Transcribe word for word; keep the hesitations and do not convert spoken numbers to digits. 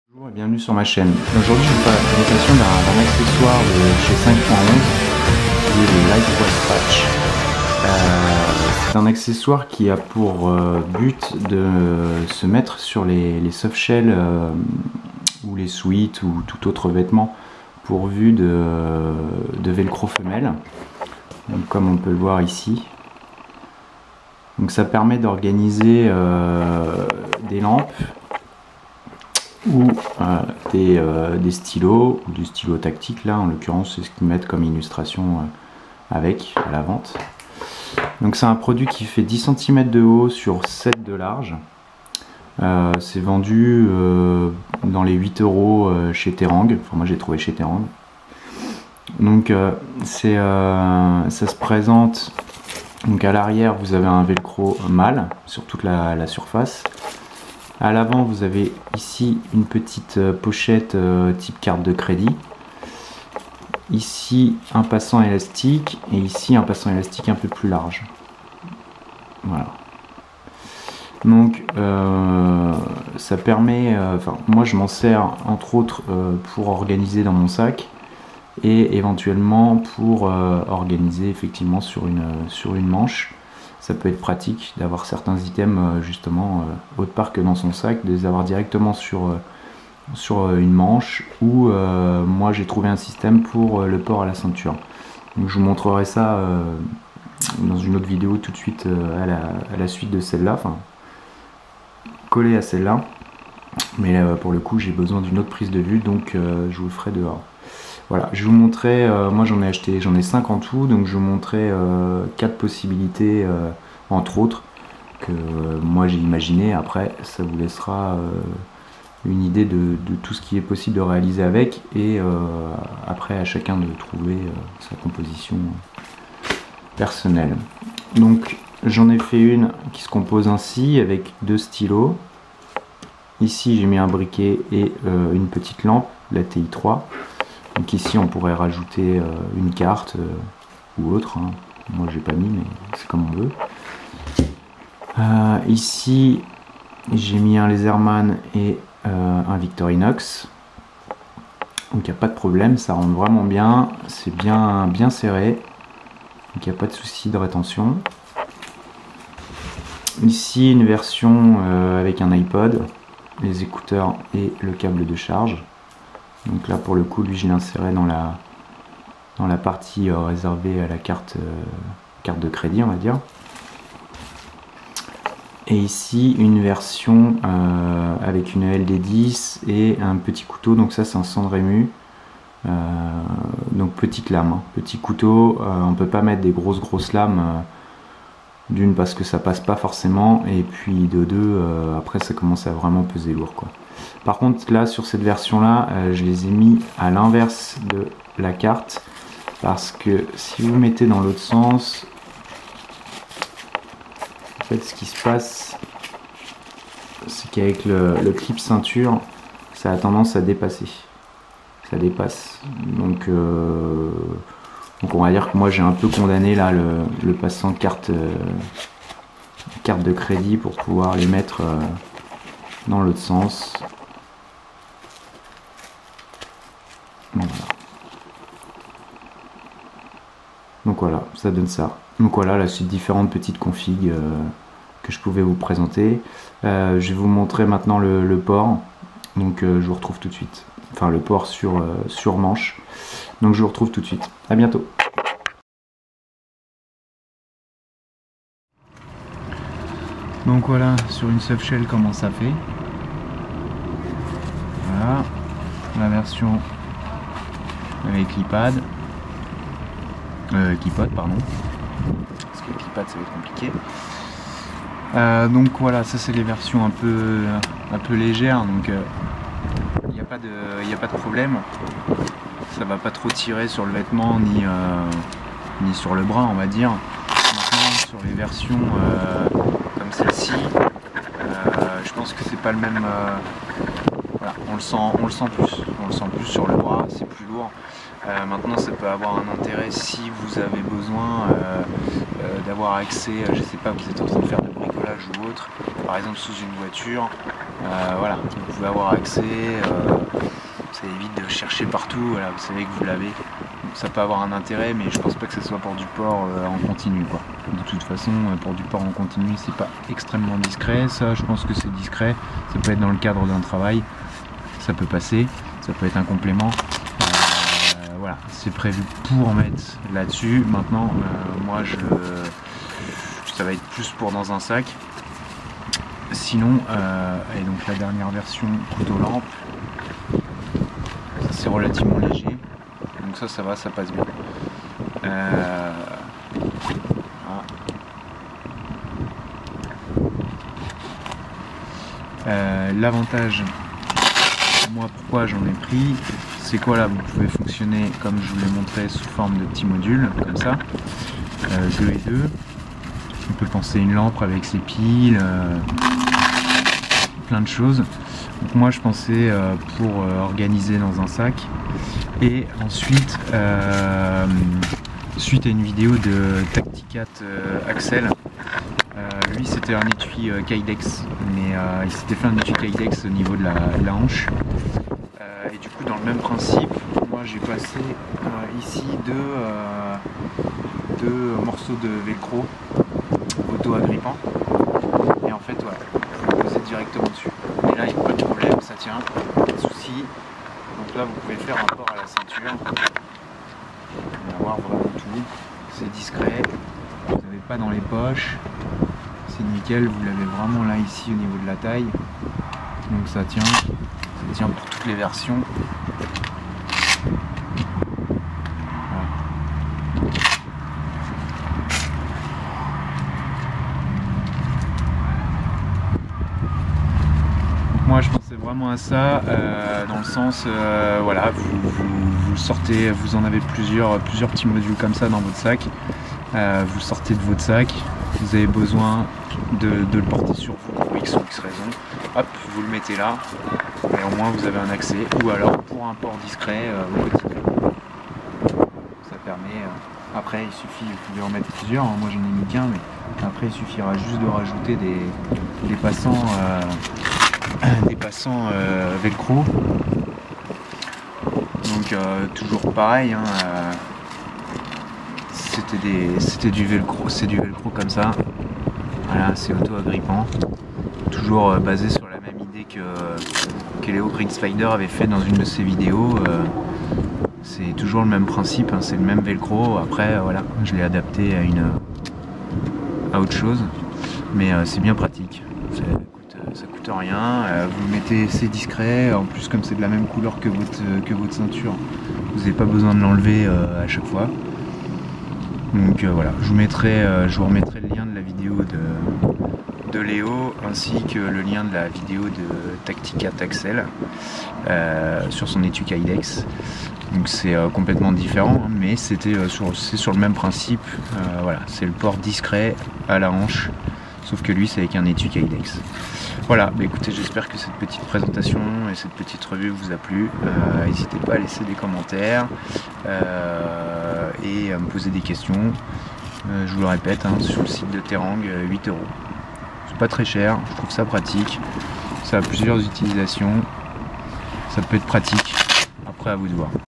Bonjour et bienvenue sur ma chaîne. Aujourd'hui je vous fais la présentation d'un accessoire de chez cinq point onze qui est le Lightweight Patch. Euh, C'est un accessoire qui a pour euh, but de se mettre sur les, les softshells euh, ou les sweats ou tout autre vêtement pourvu de, de velcro femelle. Donc, comme on peut le voir ici. Donc ça permet d'organiser euh, des lampes ou euh, des, euh, des stylos ou du stylo tactique. Là en l'occurrence c'est ce qu'ils mettent comme illustration euh, avec à la vente. Donc c'est un produit qui fait dix centimètres de haut sur sept de large. Euh, c'est vendu euh, dans les huit euros euh, chez Terang. Enfin moi j'ai trouvé chez Terang. Donc euh, c'est euh, ça se présente. Donc à l'arrière vous avez un velcro mâle sur toute la, la surface. À l'avant vous avez ici une petite pochette euh, type carte de crédit. Ici un passant élastique et ici un passant élastique un peu plus large. Voilà. Donc euh, ça permet, euh, enfin moi je m'en sers entre autres euh, pour organiser dans mon sac et éventuellement pour euh, organiser effectivement sur une, sur une manche. Ça peut être pratique d'avoir certains items euh, justement euh, autre part que dans son sac, de les avoir directement sur, euh, sur une manche ou euh, moi j'ai trouvé un système pour euh, le port à la ceinture. Donc je vous montrerai ça euh, dans une autre vidéo tout de suite euh, à, la, à la suite de celle-là, enfin collée à celle-là. Mais euh, pour le coup j'ai besoin d'une autre prise de vue, donc euh, je vous le ferai dehors. Voilà, je vais vous montrer, euh, moi j'en ai acheté, j'en ai cinq en tout, donc je vais vous montrer euh, quatre possibilités, euh, entre autres, que euh, moi j'ai imaginé. Après, ça vous laissera euh, une idée de, de tout ce qui est possible de réaliser avec, et euh, après à chacun de trouver euh, sa composition personnelle. Donc j'en ai fait une qui se compose ainsi, avec deux stylos. Ici j'ai mis un briquet et euh, une petite lampe, la T I trois. Donc ici on pourrait rajouter euh, une carte euh, ou autre, hein. Moi j'ai pas mis mais c'est comme on veut. Euh, ici j'ai mis un Laserman et euh, un Victorinox. Donc il n'y a pas de problème, ça rentre vraiment bien, c'est bien, bien serré. Donc il n'y a pas de souci de rétention. Ici une version euh, avec un iPod, les écouteurs et le câble de charge. Donc là pour le coup lui je l'ai inséré dans la, dans la partie euh, réservée à la carte, euh, carte de crédit on va dire. Et ici une version euh, avec une L D dix et un petit couteau, donc ça c'est un Sanremu. Euh, donc petite lame, hein. Petit couteau, euh, on peut pas mettre des grosses grosses lames, euh, d'une parce que ça passe pas forcément, et puis de deux euh, après ça commence à vraiment peser lourd quoi. Par contre là sur cette version là euh, je les ai mis à l'inverse de la carte, parce que si vous mettez dans l'autre sens, en fait ce qui se passe c'est qu'avec le, le clip ceinture ça a tendance à dépasser, ça dépasse, donc, euh, donc on va dire que moi j'ai un peu condamné là le, le passant carte, euh, carte de crédit pour pouvoir les mettre euh, dans l'autre sens. Voilà. Donc voilà, ça donne ça. Donc voilà la suite, différentes petites configs euh, que je pouvais vous présenter. Euh, je vais vous montrer maintenant le, le port. Donc euh, je vous retrouve tout de suite. Enfin le port sur, euh, sur manche. Donc je vous retrouve tout de suite. À bientôt. Donc voilà sur une softshell comment ça fait. Voilà la version avec l'iPad, euh, keypad pardon, parce que le keypad ça va être compliqué. Euh, donc voilà, ça c'est les versions un peu un peu légères, donc il euh, n'y a pas de il a pas de problème, ça va pas trop tirer sur le vêtement ni euh, ni sur le bras on va dire. Maintenant sur les versions euh, comme celle-ci, euh, je pense que c'est pas le même. Euh, Voilà, on le sent, on le sent plus, on le sent plus sur le bras, c'est plus lourd. Euh, maintenant, ça peut avoir un intérêt si vous avez besoin euh, euh, d'avoir accès, je sais pas, vous êtes en train de faire de bricolage ou autre, par exemple sous une voiture, Euh, voilà, vous pouvez avoir accès, euh, ça évite de chercher partout, voilà, vous savez que vous l'avez. Ça peut avoir un intérêt, mais je pense pas que ce soit pour du port euh, en continu, quoi. De toute façon, pour du port en continu, c'est pas extrêmement discret. Ça, je pense que c'est discret. Ça peut être dans le cadre d'un travail, ça peut passer, ça peut être un complément. Euh, voilà, c'est prévu pour mettre là-dessus. Maintenant, euh, moi, je, ça va être plus pour dans un sac. Sinon, euh, et donc la dernière version couteau lampe, ça c'est relativement léger. Donc ça, ça va, ça passe bien. Euh, ah. euh, L'avantage, moi pourquoi j'en ai pris, c'est quoi là, vous pouvez fonctionner comme je vous l'ai montré sous forme de petits modules, comme ça, euh, deux et deux. On peut penser une lampe avec ses piles, euh, plein de choses. Donc moi je pensais euh, pour euh, organiser dans un sac. Et ensuite, euh, suite à une vidéo de Tacticat euh, Axel, euh, lui c'était un étui euh, Kydex, mais euh, il s'était fait un étui Kydex au niveau de la, de la hanche. Euh, et du coup, dans le même principe, moi j'ai passé euh, ici deux, euh, deux morceaux de velcro auto-agrippant. Et en fait, voilà, vous le posez directement dessus. Et là, il n'y a pas de problème, ça tient, pas de souci. Donc là, vous pouvez faire un port à la ceinture. Vous allez avoir vraiment tout. C'est discret. Vous n'avez pas dans les poches. C'est nickel. Vous l'avez vraiment là, ici, au niveau de la taille. Donc ça tient. Ça tient pour toutes les versions. Voilà. Moi je pensais vraiment à ça, euh, dans le sens, euh, voilà, vous, vous, vous sortez, vous en avez plusieurs, plusieurs petits modules comme ça dans votre sac, euh, vous sortez de votre sac, vous avez besoin de, de le porter sur vous pour X ou X raison, hop, vous le mettez là, et au moins vous avez un accès, ou alors pour un port discret euh, au quotidien. Ça permet, euh, après il suffit, vous pouvez en mettre plusieurs, hein, moi j'en ai mis qu'un, mais après il suffira juste de rajouter des, des passants. Euh, des passants euh, velcro, donc euh, toujours pareil, hein, euh, c'était des c'était du velcro, c'est du velcro comme ça, voilà, c'est auto-agrippant, toujours euh, basé sur la même idée que, que Léo Green Spider avait fait dans une de ses vidéos. Euh, c'est toujours le même principe, hein, c'est le même velcro. Après euh, voilà, je l'ai adapté à une à autre chose, mais euh, c'est bien pratique. Ça coûte rien, euh, vous le mettez, c'est discret, en plus comme c'est de la même couleur que votre, que votre ceinture, vous n'avez pas besoin de l'enlever euh, à chaque fois. Donc euh, voilà, je vous, mettrai, euh, je vous remettrai le lien de la vidéo de, de Léo ainsi que le lien de la vidéo de Tacticat Axel euh, sur son étui Kydex. Donc c'est euh, complètement différent, hein, mais c'était euh, sur, c'est sur le même principe. Euh, voilà, c'est le port discret à la hanche. Sauf que lui c'est avec un étui Kydex. Voilà, bah écoutez, j'espère que cette petite présentation et cette petite revue vous a plu. Euh, N'hésitez pas à laisser des commentaires euh, et à me poser des questions. Euh, je vous le répète, hein, sur le site de Terang, huit euros. C'est pas très cher, je trouve ça pratique. Ça a plusieurs utilisations. Ça peut être pratique. Après, à vous de voir.